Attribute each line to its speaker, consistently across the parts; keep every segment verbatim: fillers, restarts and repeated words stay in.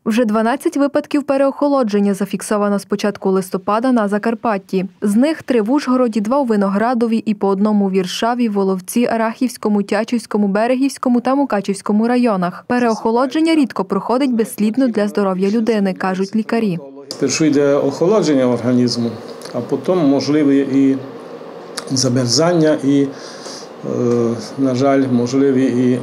Speaker 1: Вже дванадцять випадків переохолодження зафіксовано з початку листопада на Закарпатті. З них три в Ужгороді, два у Виноградові і по одному у Віршаві, Воловці, Рахівському, Тячівському, Берегівському та Мукачівському районах. Переохолодження рідко проходить безслідно для здоров'я людини, кажуть лікарі.
Speaker 2: Спершу йде охолодження організму, а потім можливі і замерзання, і, на жаль, можливі і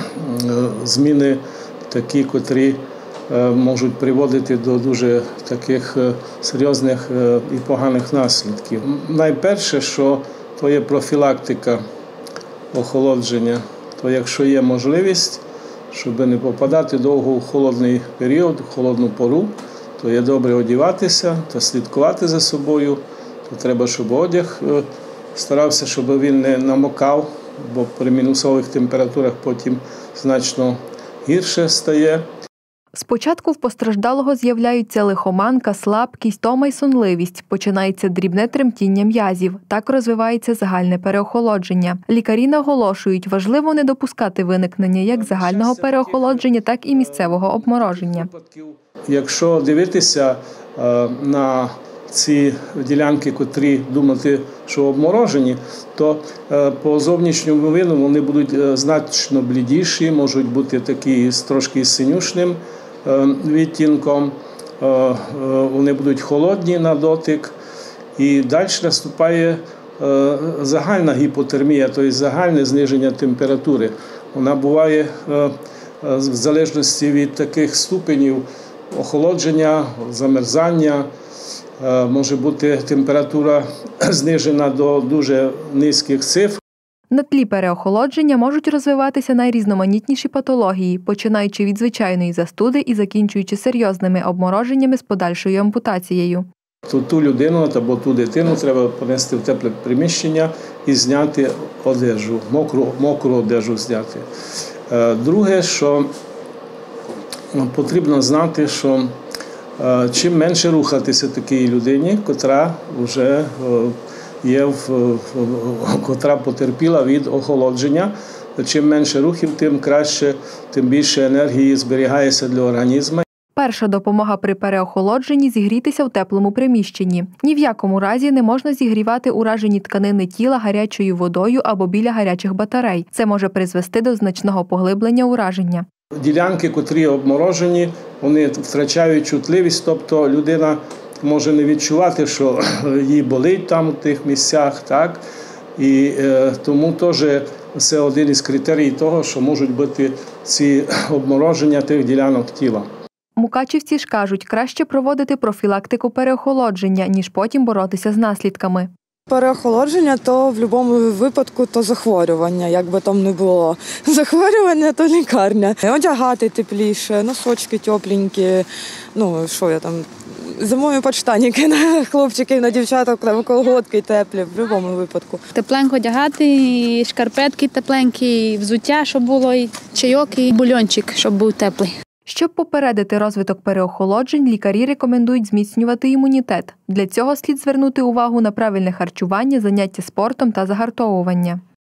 Speaker 2: зміни такі, котрі можуть приводити до дуже таких серйозних і поганих наслідків. Найперше, що то є профілактика охолодження, то якщо є можливість, щоб не попадати довго у холодний період, у холодну пору, то є добре одягатися та слідкувати за собою, то треба, щоб одяг старався, щоб він не намокав, бо при мінусових температурах потім значно гірше стає.
Speaker 1: Спочатку в постраждалого з'являються лихоманка, слабкість, тома й сонливість. Починається дрібне тремтіння м'язів. Так розвивається загальне переохолодження. Лікарі наголошують, важливо не допускати виникнення як загального переохолодження, так і місцевого обмороження.
Speaker 2: Якщо дивитися на ці ділянки, котрі думати, що обморожені, то по зовнішньому виду вони будуть значно блідіші, можуть бути такі з трошки синюшним відтінком, вони будуть холодні на дотик. І далі наступає загальна гіпотермія, тобто загальне зниження температури. Вона буває в залежності від таких ступенів охолодження, замерзання. Може бути температура знижена до дуже низьких цифр.
Speaker 1: На тлі переохолодження можуть розвиватися найрізноманітніші патології, починаючи від звичайної застуди і закінчуючи серйозними обмороженнями з подальшою ампутацією.
Speaker 2: Ту, ту людину або ту дитину треба понести в тепле приміщення і зняти одежу, мокру, мокру одежу зняти. Друге, що потрібно знати, що чим менше рухатися такій людині, котра вже є, котра потерпіла від охолодження, чим менше рухів, тим краще, тим більше енергії зберігається для організму.
Speaker 1: Перша допомога при переохолодженні – зігрітися в теплому приміщенні. Ні в якому разі не можна зігрівати уражені тканини тіла гарячою водою або біля гарячих батарей. Це може призвести до значного поглиблення ураження.
Speaker 2: Ділянки, котрі обморожені, вони втрачають чутливість, тобто людина може не відчувати, що їй болить там у тих місцях, так? І е, тому теж це один із критерій того, що можуть бути ці обмороження тих ділянок тіла.
Speaker 1: Мукачівці ж кажуть, краще проводити профілактику переохолодження, ніж потім боротися з наслідками.
Speaker 3: Переохолодження – то в будь-якому випадку то захворювання, як би там не було. Захворювання – то лікарня. Одягати тепліше, носочки тепленькі, ну що я там, зимою подштаніки на хлопчиків, на дівчаток, колготки теплі, в будь-якому випадку.
Speaker 4: Тепленько одягати, і шкарпетки тепленькі, і взуття, щоб було, і чайок, і бульончик, щоб був теплий.
Speaker 1: Щоб попередити розвиток переохолоджень, лікарі рекомендують зміцнювати імунітет. Для цього слід звернути увагу на правильне харчування, заняття спортом та загартовування.